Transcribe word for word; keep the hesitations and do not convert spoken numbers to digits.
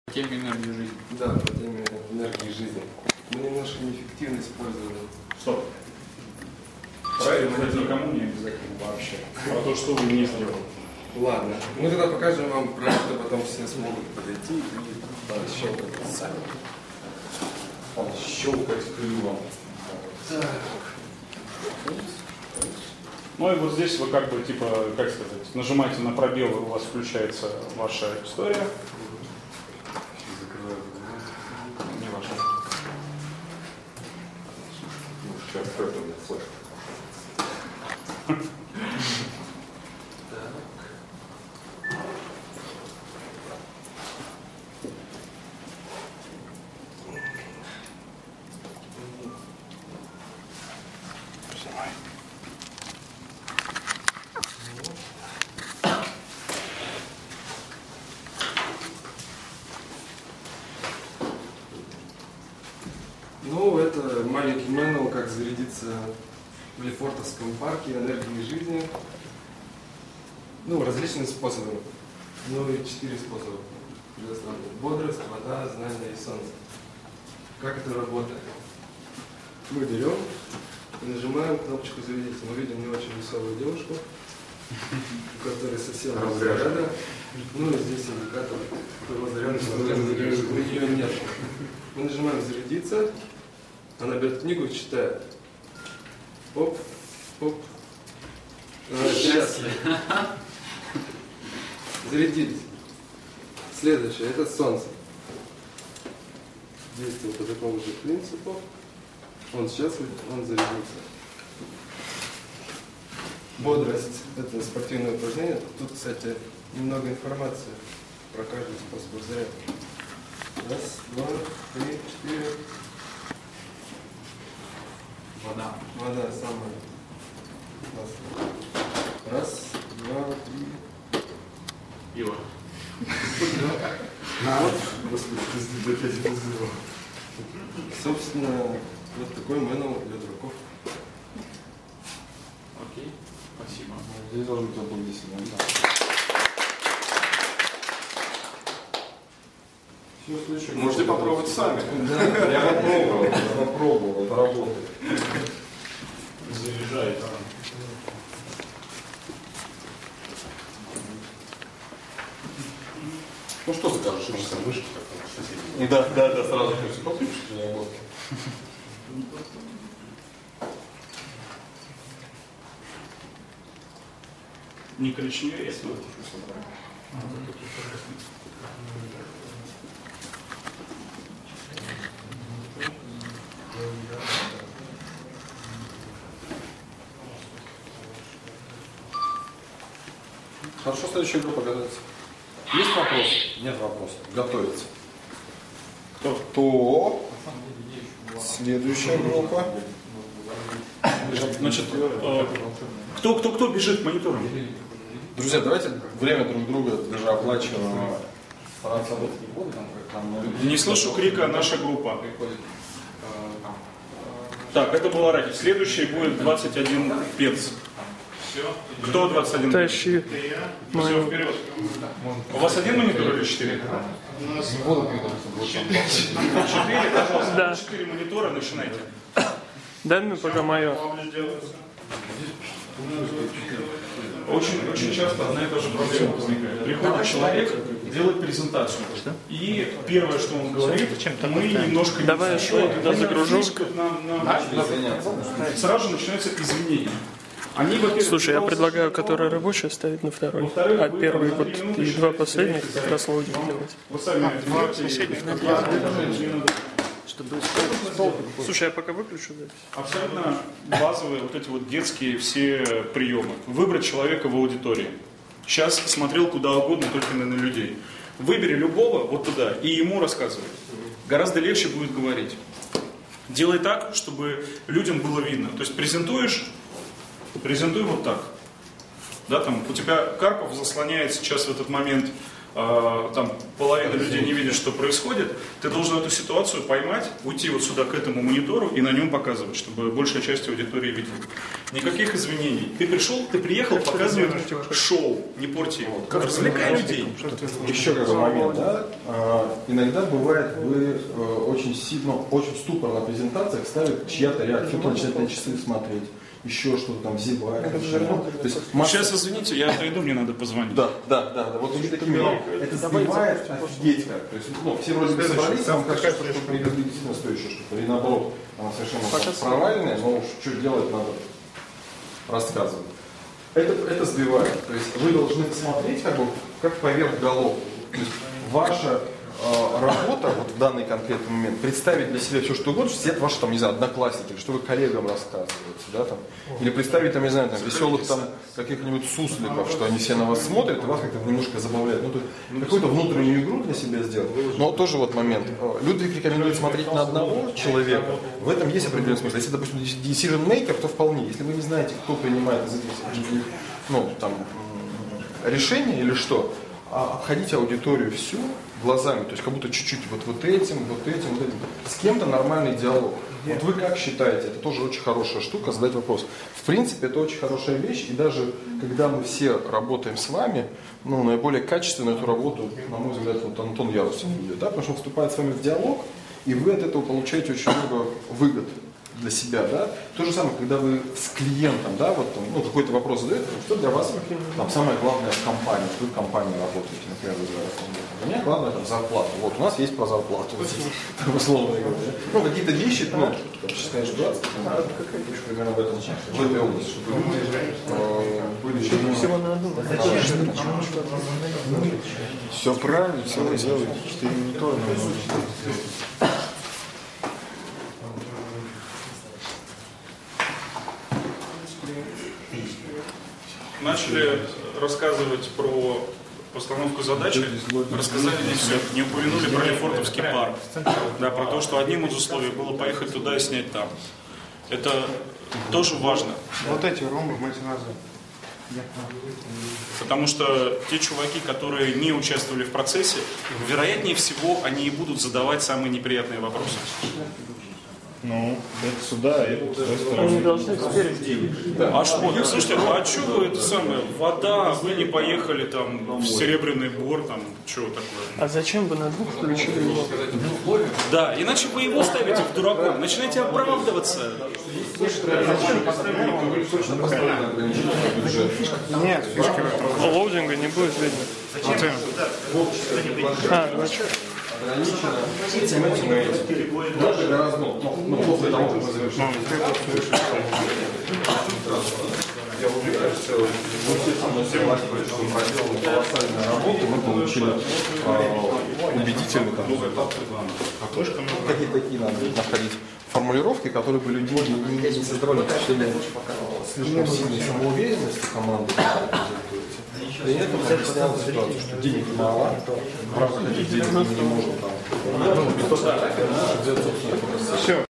По теме энергии жизни. Да, по теме энергии жизни. Мы немножко неэффективно использовали. Стоп. Правильно, это никому не обязательно вообще. Про то, что вы не сделали. Ладно. Мы тогда покажем вам проект, а потом все смогут подойти и пощелкать сами. Щелкать клювом. Так. Ну и вот здесь вы как бы, типа, как сказать, нажимаете на пробел, и у вас включается ваша история. Не ваша. Сейчас это мне слышно. Ну, это маленький мануал, как зарядиться в Лефортовском парке энергией жизни. Ну, различные способы. Ну и четыре способа. Бодрость, вода, знание и солнце. Как это работает? Мы берем и нажимаем кнопочку «Зарядиться». Мы видим не очень веселую девушку, у которой совсем разряда. Ну и здесь индикатор твоего заряда, у нее нет. Мы нажимаем «Зарядиться». Она берет книгу и читает. Оп, оп. А, сейчас. Зарядились. Следующее, это солнце. Действует по такому же принципу. Он сейчас, он зарядился. Бодрость. Это спортивное упражнение. Тут, кстати, немного информации про каждый способ заряда. Раз, два, три, четыре. Вода. Вода самая. Раз, два, три. Пиво. Собственно, вот такой мануал для дураков. Окей, спасибо. Здесь должен быть аплодисмент. Можете попробовать сами. Я попробовал, я попробовал, это работает. Заряжает. Ну что закажешь? Сам вышки такой. Да, да, да, сразу хочется послушать меня вот. Не коричневее, если вы. Хорошо, следующая группа готовится. Есть вопросы? Нет вопросов. Готовится. Кто? Кто? Следующая группа. Значит, э, кто, кто, кто бежит к монитору? Друзья, давайте время друг друга даже оплачиваем. Не слышу крика «наша группа». Так, это был Арахис. Следующий будет двадцать один пец. Все. Кто двадцать один? Тащи. Все, вперед. У вас один монитор или четыре? У нас Четыре, пожалуйста. Да. Четыре монитора, начинайте. Дай мне пока мое. Очень, очень часто одна и та же проблема возникает. Приходит человек, делает презентацию. И первое, что он говорит, мы немножко... Давай я шоу туда загружу. Нам, нам... Сразу же начинаются извинения. Они, Слушай, я предлагаю, который рабочий ставить на второй, а первый вот и два последних как раз логин делать. Вы сами два последних. Слушай, я пока выключу запись. Абсолютно базовые вот эти вот детские все приемы. Выбрать человека в аудитории. Сейчас смотрел куда угодно, только на людей. Выбери любого вот туда и ему рассказывай. Гораздо легче будет говорить. Делай так, чтобы людям было видно. То есть презентуешь, презентуй вот так. Да, там, у тебя Карпов заслоняет сейчас в этот момент э, там половина людей не видит, что происходит, ты должен эту ситуацию поймать, уйти вот сюда к этому монитору и на нем показывать, чтобы большая часть аудитории видела. Никаких извинений. Ты пришел, ты приехал показывать шоу, не порти его. Развлекай людей. Еще какой момент, да? А, иногда бывает, вы э, очень сильно, очень ступор на презентациях ставит чья-то реакция, кто-то начинает на часы смотреть, еще что-то там зевает. Ну, то есть масса... Сейчас, извините, я отойду, мне надо позвонить. Да, да, да, да. Вот такие такими. Это сбивает офигеть как. То есть, ну, все вроде бы собрались, вам кажется, что что-то привезли действительно стоящее что-то. Или наоборот, она совершенно провальная, но уж что делать надо рассказывать. Это, это сбивает. То есть вы должны посмотреть как бы как поверх голов. То есть ваша э, работа вот в данный конкретный момент, представить для себя все, что угодно, что сидят ваши там, не знаю, одноклассники, или что вы коллегам рассказываете, да, там, или представить там, не знаю, там, веселых там каких-нибудь сусликов, что они все на вас смотрят и вас как-то немножко забавляют. Ну, то есть какую-то внутреннюю игру для себя сделать. Но тоже вот момент. Людвиг рекомендует смотреть на одного человека. В этом есть определенный смысл. Если, допустим, decision maker, то вполне. Если вы не знаете, кто принимает из этих, ну, там, решения или что, а обходите аудиторию всю глазами, то есть как будто чуть-чуть вот, вот этим, вот этим, вот этим. С кем-то нормальный диалог. Вот вы как считаете? Это тоже очень хорошая штука, задать вопрос. В принципе, это очень хорошая вещь, и даже когда мы все работаем с вами, ну, наиболее качественно эту работу, на мой взгляд, вот Антон Ярусов ведет, да, потому что он вступает с вами в диалог, и вы от этого получаете очень много выгод для себя, да. То же самое, когда вы с клиентом, да, вот там, ну, какой-то вопрос задаете, что для вас там самое главное в компании, что вы в компании работаете, например, для меня главное там зарплата. Вот у нас есть про зарплату, вот здесь, там, условно говоря. Ну, какие-то вещи, ну, считаешь, ситуация, примерно в этом, в этой области, чтобы люди э, были всего на одну. Все правильно, все вы делаете. Четыре монитора. Начали рассказывать про постановку задачи, рассказали не все, не упомянули про Лефортовский парк, да, про то, что одним из условий было поехать туда и снять там. Это тоже важно. Вот эти ромбы мы сразу. Потому что те чуваки, которые не участвовали в процессе, вероятнее всего, они и будут задавать самые неприятные вопросы. Ну, это сюда, это с той стороны. Они должны спереди. А что? Ну, слушайте, а что вы это самое? Вода, вы не поехали там в Серебряный Бор, там, что такое? А зачем вы на двух включили его? Да, иначе вы его ставите в дураком, начинаете оправдываться. Нет, фишки в этом. Лоудинга не будет видно. Зачем? А, ну что? Ограничено этим, этим и этим. Даже гораздо, ну, после того, как мы завершим. Я уверен, что мы все со мной согласны, что мы проделали колоссальную работу, мы получили э, убедительный там результат. Какие-то такие надо находить формулировки, которые бы людей не, не создавали впечатление слишком сильной самоуверенности команды. При этом объяснял ситуацию, что денег мало, в рамках этих денег мы не можем там. Все.